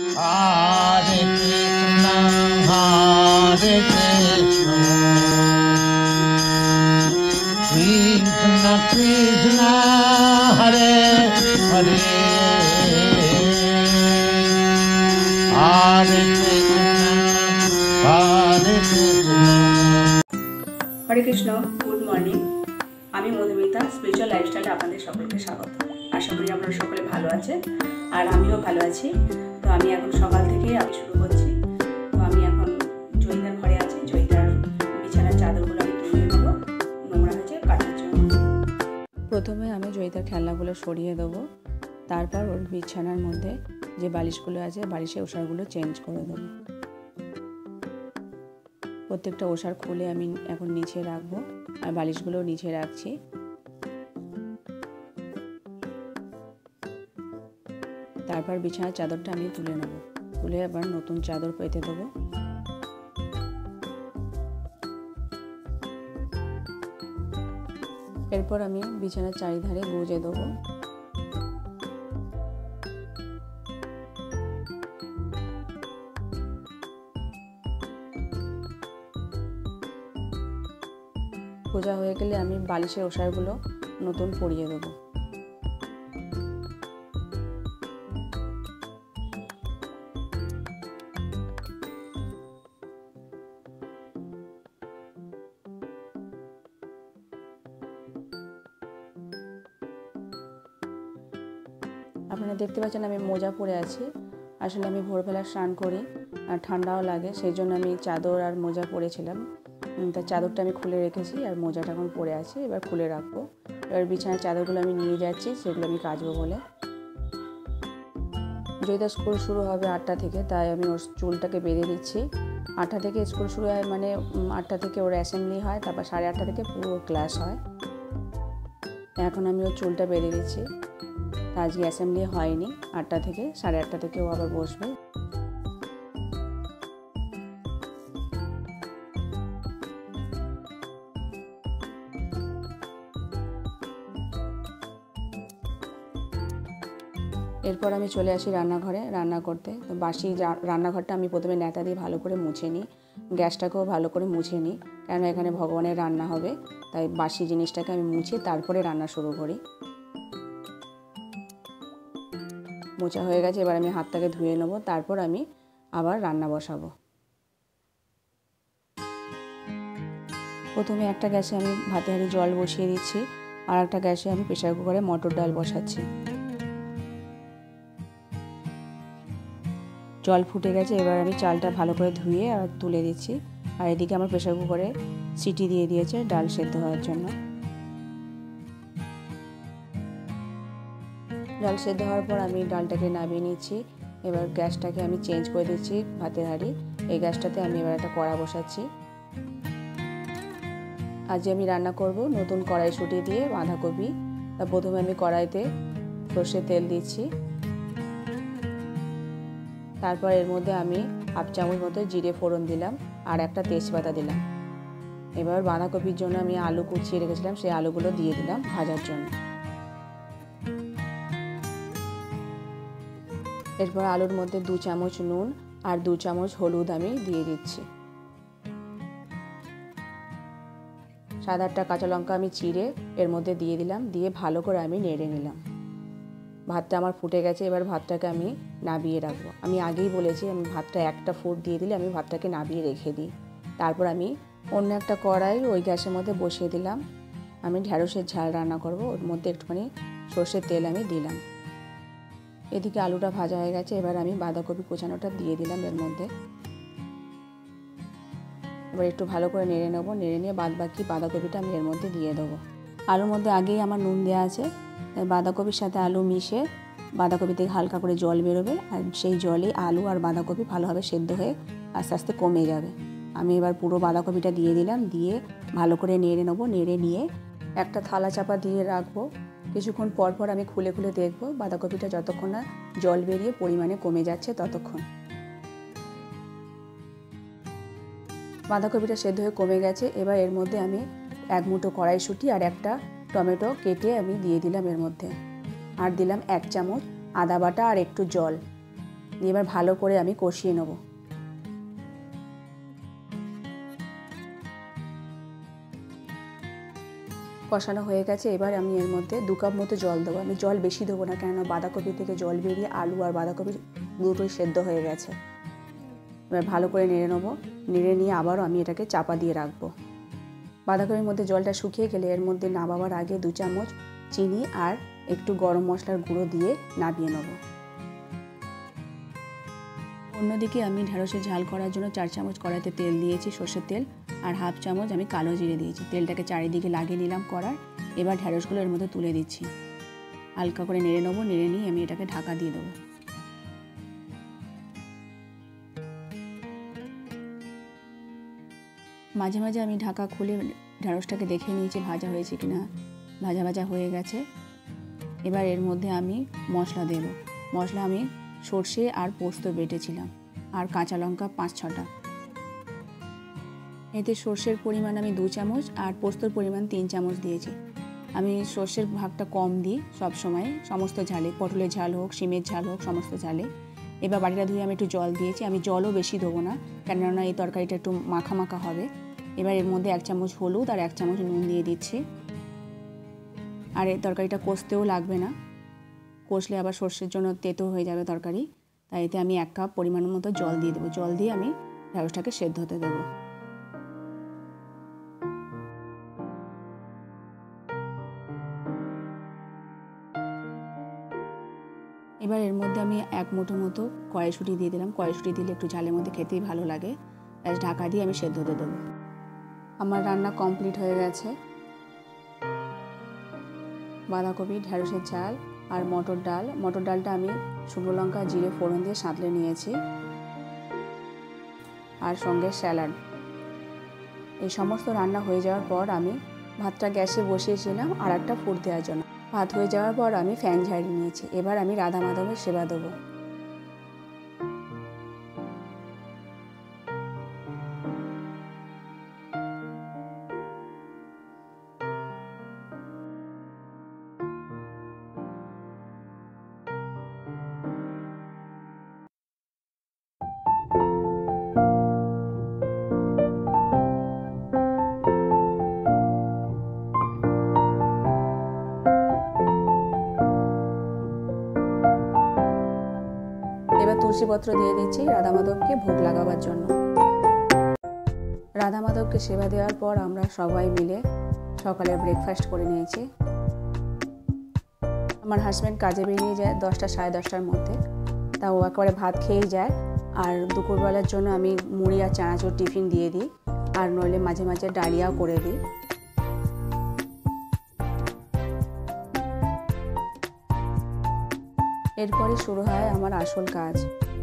Hare Krishna, Hare Krishna, Krishna Krishna, Hare Hare, Hare Krishna, Hare Krishna. Hare Krishna, good morning. আমি Madhumita, spiritual লাইফস্টাইলে আপনাদের সকলকে স্বাগত। আশা করি আপনারা সকলে ভালো আছেন আর আমিও ভালো আছি। তো আমি এখন সকাল থেকেই শুরু করছি। তো আমি এখন জয়িতার ঘরে আছি। জয়িতার বিছানার চাদরগুলো আমি তুলে নেব, নোংরা হয়েছে কাটার জন্য। প্রথমে আমি জয়িতার খেলনাগুলো সরিয়ে দেবো, তারপর ওর বিছানার মধ্যে যে বালিশগুলো আছে বালিশের ওষারগুলো চেঞ্জ করে দেবো। প্রত্যেকটা ওষার খুলে আমি এখন নিচে রাখবো আর বালিশগুলো নিচে রাখছি। তারপর বিছানার চাদরটা আমি তুলে নেব, তুলে আবার নতুন চাদর পেতে দেবো। এরপর আমি বিছানার চারিধারে গুজে দেবো। গোজা হয়ে গেলে আমি বালিশের ওষারগুলো নতুন পরিয়ে দেবো। আপনারা দেখতে পাচ্ছেন আমি মোজা পরে আছি। আসলে আমি ভোরবেলা স্নান করি আর ঠান্ডাও লাগে, সেই জন্য আমি চাদর আর মোজা পরেছিলাম। তার চাদরটা আমি খুলে রেখেছি আর মোজাটা এখন পরে আছে, এবার খুলে রাখবো। এবার বিছানার চাদরগুলো আমি নিয়ে যাচ্ছি, সেগুলো আমি কাচবো বলে। জয়িতা স্কুল শুরু হবে 8টা থেকে, তাই আমি ওর চুলটাকে বেঁধে দিচ্ছি। 8টা থেকে স্কুল শুরু হয়, মানে 8টা থেকে ওর অ্যাসেম্বলি হয়, তারপর 8:30 থেকে পুরো ক্লাস হয়। এখন আমি ওর চুলটা বেঁধে দিচ্ছি। আজকে অ্যাসেম্বলি হয়নি, 8টা থেকে 8:30 থেকে ও আবার বসবে। এরপর আমি চলে আসি রান্নাঘরে রান্না করতে। তো বাসি রান্নাঘরটা আমি প্রথমে ন্যাতা দিয়ে ভালো করে মুছে নিই, গ্যাসটাকেও ভালো করে মুছে নিই, কেন এখানে ভগবানের রান্না হবে, তাই বাসি জিনিসটাকে আমি মুছে তারপরে রান্না শুরু করি। মোছা হয়ে গেছে, এবার আমি হাতটাকে ধুয়ে নেবো, তারপর আমি আবার রান্না বসাবো। প্রথমে একটা গ্যাসে আমি ভাতে হাঁড়ি জল বসিয়ে দিচ্ছি, আর একটা গ্যাসে আমি প্রেসার কুকারে মটর ডাল বসাচ্ছি। জল ফুটে গেছে, এবার আমি চালটা ভালো করে ধুয়ে আর তুলে দিচ্ছি। আর এদিকে আমার প্রেসার কুকারে সিটি দিয়ে দিয়েছে ডাল সেদ্ধ হওয়ার জন্য। ডাল সেদ্ধ হওয়ার পর আমি ডালটাকে নামিয়ে নিচ্ছি। এবার গ্যাসটাকে আমি চেঞ্জ করে দিচ্ছি ভাতের হাঁড়ি। এই গ্যাসটাতে আমি এবার একটা কড়া বসাচ্ছি। আজ আমি রান্না করব নতুন কড়াইশুঁটি দিয়ে বাঁধাকপি। তা প্রথমে আমি কড়াইতে সর্ষের তেল দিচ্ছি, তারপর এর মধ্যে আমি 1/2 চামচ মতো জিরে ফোড়ন দিলাম আর একটা তেজপাতা দিলাম। এবার বাঁধাকপির জন্য আমি আলু কুচিয়ে রেখেছিলাম, সেই আলুগুলো দিয়ে দিলাম ভাজার জন্য। এরপর আলুর মধ্যে 2 চামচ নুন আর 2 চামচ হলুদ আমি দিয়ে দিচ্ছি। 7-8টা কাঁচা লঙ্কা আমি চিড়ে এর মধ্যে দিয়ে দিলাম, দিয়ে ভালো করে আমি নেড়ে নিলাম। ভাতটা আমার ফুটে গেছে, এবার ভাতটাকে আমি নাবিয়ে রাখবো। আমি আগেই বলেছি আমি ভাতটা একটা ফুট দিয়ে দিলে আমি ভাতটাকে নাবিয়ে রেখে দিই। তারপর আমি অন্য একটা কড়াই ওই গ্যাসের মধ্যে বসিয়ে দিলাম। আমি ঢ্যাঁড়সের ঝাল রান্না করব, ওর মধ্যে একটুখানি সর্ষের তেল আমি দিলাম। এদিকে আলুটা ভাজা হয়ে গেছে, এবার আমি বাঁধাকপি কোচানোটা দিয়ে দিলাম এর মধ্যে। এবার একটু ভালো করে নেড়ে নেবো, নেড়ে নিয়ে বাদ বাকি বাঁধাকপিটা আমি এর মধ্যে দিয়ে দেবো। আলুর মধ্যে আগেই আমার নুন দেওয়া আছে, তাই বাঁধাকপির সাথে আলু মিশে বাঁধাকপি থেকে হালকা করে জল বেরোবে, আর সেই জলে আলু আর বাঁধাকপি ভালোভাবে সেদ্ধ হয়ে আস্তে আস্তে কমে যাবে। আমি এবার পুরো বাঁধাকপিটা দিয়ে দিলাম, দিয়ে ভালো করে নেড়ে নেবো। নেড়ে নিয়ে একটা থালা চাপা দিয়ে রাখবো। কিছুক্ষণ পর পর আমি খুলে খুলে দেখবো বাঁধাকপিটা যতক্ষণ না জল বেরিয়ে পরিমাণে কমে যাচ্ছে ততক্ষণ। বাঁধাকপিটা সেদ্ধ হয়ে কমে গেছে, এবার এর মধ্যে আমি 1 মুঠো কড়াইশুঁটি আর একটা টমেটো কেটে আমি দিয়ে দিলাম এর মধ্যে। আর দিলাম 1 চামচ আদা বাটা আর একটু জল। দিয়ে এবার ভালো করে আমি কষিয়ে নেব। কষানো হয়ে গেছে, এবার আমি এর মধ্যে 2 কাপ মতো জল দেবো। আমি জল বেশি দেবো না, কেননা বাঁধাকপি থেকে জল বেরিয়ে আলু আর বাঁধাকপি দুটোই সেদ্ধ হয়ে গেছে। এবার ভালো করে নেড়ে নেবো। নেড়ে নিয়ে আবারও আমি এটাকে চাপা দিয়ে রাখবো। বাঁধাকপির মধ্যে জলটা শুকিয়ে গেলে এর মধ্যে নামাবার আগে 2 চামচ চিনি আর একটু গরম মশলার গুঁড়ো দিয়ে নামিয়ে নেব। অন্যদিকে আমি ঢেঁড়সের ঝাল করার জন্য 4 চামচ কড়াইতে তেল দিয়েছি, সর্ষের তেল, আর হাফ চামচ আমি কালো জিরে দিয়েছি। তেলটাকে চারিদিকে লাগিয়ে নিলাম কড়ার। এবার ঢেঁড়সগুলো এর মধ্যে তুলে দিচ্ছি। হালকা করে নেড়ে নেবো। নেড়ে নিয়ে আমি এটাকে ঢাকা দিয়ে দেবো। মাঝে মাঝে আমি ঢাকা খুলে ঢেঁড়সটাকে দেখে নিয়েছি ভাজা হয়েছে কিনা। ভাজা ভাজা হয়ে গেছে। এবার এর মধ্যে আমি মশলা দেব। মশলা আমি সর্ষে আর পোস্ত বেটেছিলাম, আর কাঁচা লঙ্কা 5-6টা। এতে সর্ষের পরিমাণ আমি 2 চামচ আর পোস্তর পরিমাণ 3 চামচ দিয়েছি। আমি সর্ষের ভাগটা কম দিই সব সময়, সমস্ত ঝালে, পটলের ঝাল হোক, শিমের ঝাল হোক, সমস্ত ঝালে। এবার বাটিটা ধুয়ে আমি একটু জল দিয়েছি। আমি জলও বেশি দেবো না, কেননা এই তরকারিটা একটু মাখা মাখা হবে। এবার এর মধ্যে 1 চামচ হলুদ আর 1 চামচ নুন দিয়ে দিচ্ছি। আর এই তরকারিটা কষতেও লাগবে না, কষলে আবার সর্ষের জন্য তেতো হয়ে যাবে তরকারি। তাই এতে আমি 1 কাপ পরিমাণ মতো জল দিয়ে দেবো। জল দিয়ে আমি ঢেঁড়সটাকে সেদ্ধ হতে দেবো। এবার এর মধ্যে আমি 1 মুঠো মতো কড়াইশুঁটি দিয়ে দিলাম। কড়াইশুঁটি দিলে একটু ঝালের মধ্যে খেতেই ভালো লাগে। তাই ঢাকা দিয়ে আমি সেদ্ধ হতে দেবো। আমার রান্না কমপ্লিট হয়ে গেছে। বাঁধাকপি, ঢেঁড়সের ঝাল আর মটর ডাল। মটর ডালটা আমি শুকনো লঙ্কা জিরে ফোড়ন দিয়ে সাঁতলে নিয়েছি, আর সঙ্গে স্যালাড। এই সমস্ত রান্না হয়ে যাওয়ার পর আমি ভাতটা গ্যাসে বসিয়েছিলাম আর একটা ফুট দেওয়ার জন্য। ভাত হয়ে যাওয়ার পর আমি ফ্যান ঝাড়িয়ে নিয়েছি। এবার আমি রাধা মাধবের সেবা দেবো। এবার তুলসীপত্র দিয়ে দিচ্ছি রাধা মাধবকে ভোগ লাগাবার জন্য। রাধা মাধবকে সেবা দেওয়ার পর আমরা সবাই মিলে সকালে ব্রেকফাস্ট করে নিয়েছি। আমার হাজব্যান্ড কাজে বেরিয়ে যায় 10টা সাড়ে 10টার মধ্যে, তা ও একেবারে ভাত খেয়েই যায়। আর দুপুরবেলার জন্য আমি মুড়ি আর চানাচুর টিফিন দিয়ে দিই, আর নইলে মাঝে মাঝে ডালিয়াও করে দিই। এরপরে শুরু হয় আমার আসল কাজ।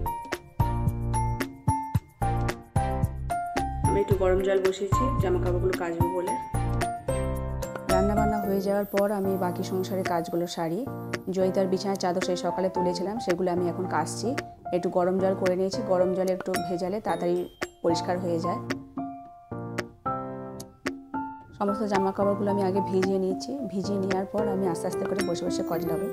আমি একটু গরম জল বসিয়েছি জামা কাপড়গুলো কাচবো বলে। রান্নাবান্না হয়ে যাওয়ার পর আমি বাকি সংসারের কাজগুলো সারি। জয়িতার বিছানার চাদর সেই সকালে তুলেছিলাম, সেগুলো আমি এখন কাচছি। একটু গরম জল করে নিয়েছি, গরম জলে একটু ভেজালে তাড়াতাড়ি পরিষ্কার হয়ে যায়। সমস্ত জামা কাপড়গুলো আমি আগে ভিজিয়ে নিয়েছি। ভিজিয়ে নেওয়ার পর আমি আস্তে আস্তে করে বসে বসে কচলাবো।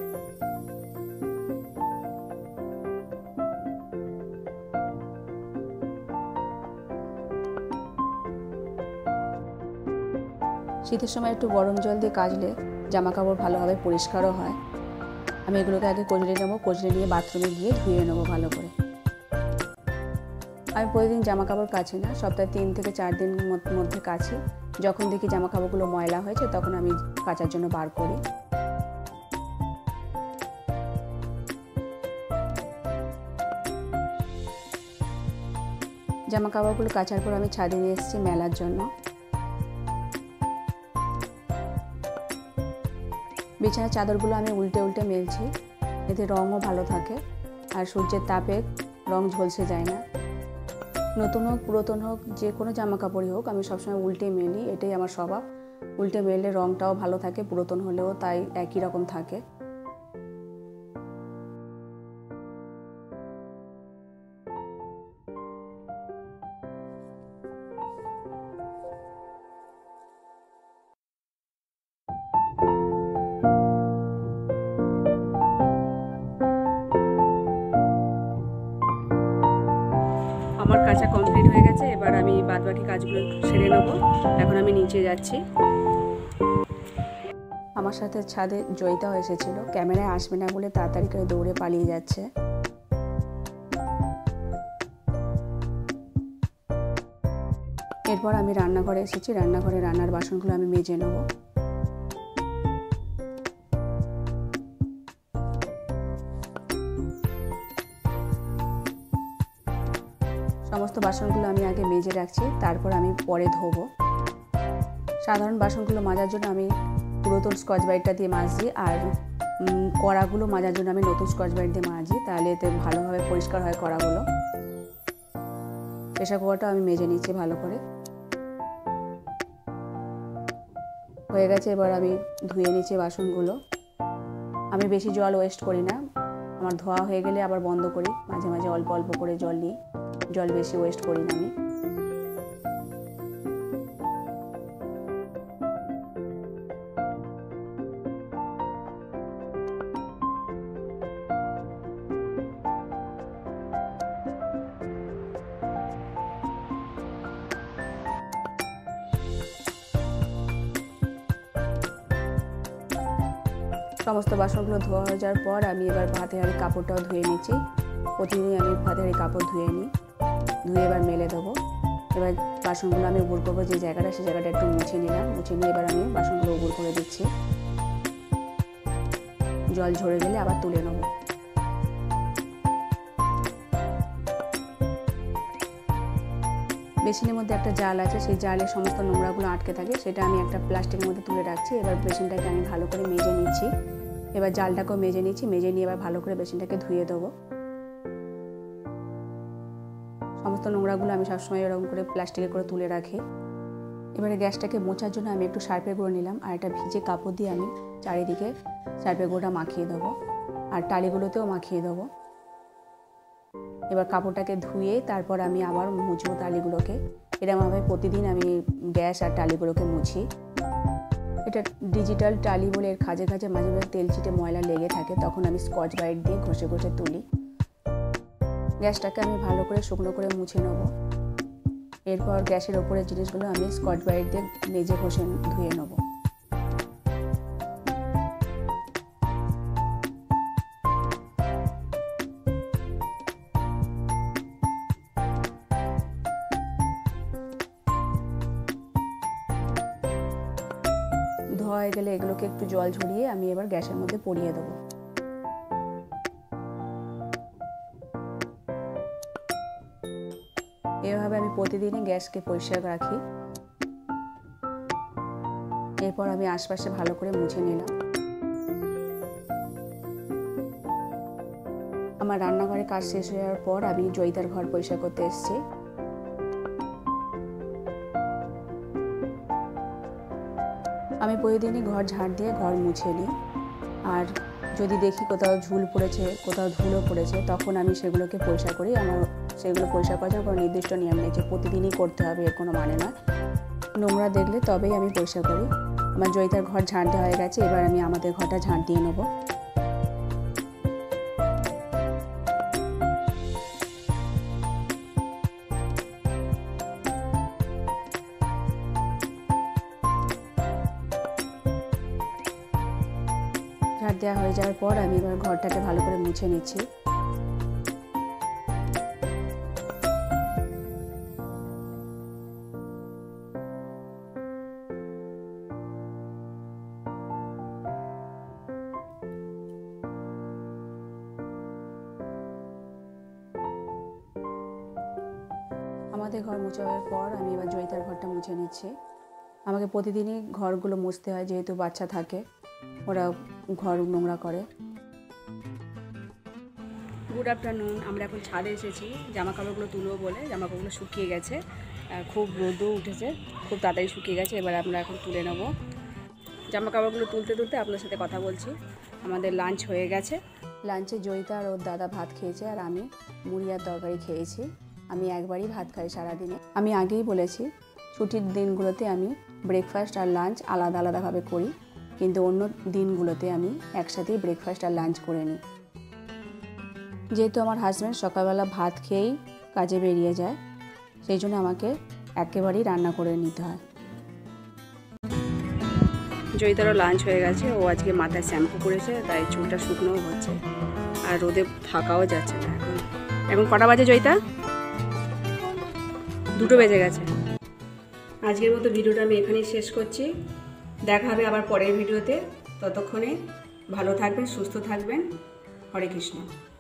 শীতের সময় একটু গরম জল দিয়ে কাচলে জামা কাপড় ভালোভাবে পরিষ্কারও হয়। আমি এগুলোকে আগে কচলে নেবো, কচলে নিয়ে বাথরুমে গিয়ে ধুয়ে নেবো ভালো করে। আমি প্রতিদিন জামা কাপড় কাচি না, সপ্তাহে 3 থেকে 4 দিন মধ্যে কাচি। যখন দেখি জামা কাপড়গুলো ময়লা হয়েছে তখন আমি কাচার জন্য বার করি। জামা কাপড়গুলো কাচার পর আমি ছাদে নিয়ে এসেছি মেলার জন্য। বিছানার চাদরগুলো আমি উল্টে উল্টে মেলছি, এতে রঙও ভালো থাকে আর সূর্যের তাপে রং ঝলসে যায় না। নতুন হোক পুরাতন হোক, যে কোনো জামা কাপড়ই হোক, আমি সবসময় উল্টে মেলি, এটাই আমার স্বভাব। উল্টে মেললে রংটাও ভালো থাকে, পুরাতন হলেও তাই একই রকম থাকে। আমার কাজটা কমপ্লিট হয়ে গেছে, এবার আমি বাদবাকি কাজগুলো সেরে নেব। এখন আমি নিচে যাচ্ছি। আমার সাথে ছাদে জয়িতাও এসেছিল, ক্যামেরায় আসবে না বলে তাড়াতাড়ি করে দৌড়ে পালিয়ে যাচ্ছে। এরপর আমি রান্নাঘরে এসেছি, রান্নাঘরে রান্নার বাসনগুলো আমি মেজে নেব। সমস্ত বাসনগুলো আমি আগে মেজে রাখছি, তারপর আমি পরে ধোবো। সাধারণ বাসনগুলো মাজার জন্য আমি পুরাতন স্কচ ব্রাইটটা দিয়ে মাজছি, আর কড়াগুলো মাজার জন্য আমি নতুন স্কচ ব্রাইট দিয়ে মাজি, তাহলে এতে ভালোভাবে পরিষ্কার হয় কড়াগুলো। প্রেসার কুকারটাও আমি মেজে নিচ্ছি ভালো করে। হয়ে গেছে, এবার আমি ধুয়ে নিচ্ছি বাসনগুলো। আমি বেশি জল ওয়েস্ট করি না, আমার ধোয়া হয়ে গেলে আবার বন্ধ করি, মাঝে মাঝে অল্প অল্প করে জল নিই, জল বেশি ওয়েস্ট করি না আমি। সমস্ত বাসনগুলো ধোয়া হয়ে যাওয়ার পর আমি এবার ভাতের হাঁড়ির কাপড়টাও ধুয়ে নিচ্ছি। প্রতিদিনই আমি ভাতের হাঁড়ির কাপড় ধুয়ে নিই, ধুয়ে এবার মেলে দেবো। এবার বাসনগুলো আমি উবুর করবো, যে জায়গাটা সেই জায়গাটা একটু মুছে নিলাম, মুছে নিয়ে এবার আমি বাসনগুলো উবুর করে দিচ্ছি। জল ঝরে গেলে আবার তুলে নেব। বেসিনের মধ্যে একটা জাল আছে, সেই জালে সমস্ত নোংরাগুলো আটকে থাকে, সেটা আমি একটা প্লাস্টিকের মধ্যে তুলে রাখছি। এবার বেসিনটাকে আমি ভালো করে মেজে নিচ্ছি। এবার জালটাকেও মেজে নিচ্ছি, মেজে নিয়ে এবার ভালো করে বেসিনটাকে ধুয়ে দেবো। সমস্ত নোংরাগুলো আমি সবসময় এরকম করে প্লাস্টিকে করে তুলে রাখি। এবারে গ্যাসটাকে মোছার জন্য আমি একটু সার্ফের গুঁড়ো নিলাম, আর একটা ভিজে কাপড় দিয়ে আমি চারিদিকে সার্ফের গুঁড়োটা মাখিয়ে দেবো, আর টালিগুলোতেও মাখিয়ে দেবো। এবার কাপড়টাকে ধুয়ে তারপর আমি আবার মুছবো টালিগুলোকে। এরকমভাবে প্রতিদিন আমি গ্যাস আর টালিগুলোকে মুছি। এটা ডিজিটাল টালি বলে এর খাঁজে খাঁজে মাঝে মাঝে তেল চিটে ময়লা লেগে থাকে, তখন আমি স্কচ ব্রাইট দিয়ে ঘষে ঘষে তুলি। গ্যাসটাকে আমি ভালো করে শুকনো করে মুছে নেব। এরপর গ্যাসের ওপরের জিনিসগুলো আমি স্কচ ব্রাইট দিয়ে মেজে ঘষে ধুয়ে নেব। ধোয়া হয়ে গেলে এগুলোকে একটু জল ঝরিয়ে আমি এবার গ্যাসের মধ্যে পরিয়ে দেবো। এভাবে আমি প্রতিদিনই গ্যাসকে পরিষ্কার রাখি। এরপর আমি আশপাশে ভালো করে মুছে নিলাম। আমার রান্নাঘরে কাজ শেষ হয়ে যাওয়ার পর আমি জয়িতার ঘর পরিষ্কার করতে এসেছি। আমি প্রতিদিনই ঘর ঝাড় দিয়ে ঘর মুছে নিই, আর যদি দেখি কোথাও ঝুল পড়েছে, কোথাও ধুলো পড়েছে, তখন আমি সেগুলোকে পরিষ্কার করি। আমার সেগুলো পরিষ্কার করার জন্য কোনো নির্দিষ্ট নিয়ম নেই যে প্রতিদিনই করতে হবে, এর কোনো মানে নয়। নোংরা দেখলে তবেই আমি পরিষ্কার করি। আমার জয়িতার ঘর ঝাড় দেওয়া হয়ে গেছে, এবার আমি আমাদের ঘরটা ঝাড় দিয়ে নেব। ঝাড় দেওয়া হয়ে যাওয়ার পর আমি এবার ঘরটাকে ভালো করে মুছে নিচ্ছি। আমাদের ঘর মুছে হওয়ার পর আমি এবার জয়িতার ঘরটা মুছে নিচ্ছি। আমাকে প্রতিদিনই ঘরগুলো মুছতে হয়, যেহেতু বাচ্চা থাকে, ওরা ঘর নোংরা করে। Good afternoon. আমরা এখন ছাদে এসেছি জামা কাপড়গুলো তুলবো বলে। জামা কাপড়গুলো শুকিয়ে গেছে, খুব রোদও উঠেছে, খুব তাড়াতাড়ি শুকিয়ে গেছে। এবার আমরা এখন তুলে নেব। জামা কাপড়গুলো তুলতে তুলতে আপনার সাথে কথা বলছি। আমাদের লাঞ্চ হয়ে গেছে। লাঞ্চে জয়িতা আর ওর দাদা ভাত খেয়েছে, আর আমি মুড়ি আর তরকারি খেয়েছি। আমি একবারই ভাত খাই সারাদিনে। আমি আগেই বলেছি ছুটির দিনগুলোতে আমি ব্রেকফাস্ট আর লাঞ্চ আলাদা আলাদাভাবে করি, কিন্তু অন্য দিনগুলোতে আমি একসাথেই ব্রেকফাস্ট আর লাঞ্চ করে নিই। যেহেতু আমার হাজব্যান্ড সকালবেলা ভাত খেয়েই কাজে বেরিয়ে যায়, সেই জন্য আমাকে একেবারেই রান্না করে নিতে হয়। জয়িতারও লাঞ্চ হয়ে গেছে, ও আজকে মাথায় শ্যাম্পু করেছে, তাই চুলটা শুকনোও হচ্ছে আর রোদে থাকাও যাচ্ছে না। এখন কটা বাজে জয়িতা? 2টো বেজে গেছে। আজকের মতো ভিডিওটা আমি এখানেই শেষ করছি। দেখা হবে আবার পরের ভিডিওতে। ততক্ষণে ভালো থাকবেন, সুস্থ থাকবেন। হরে কৃষ্ণ।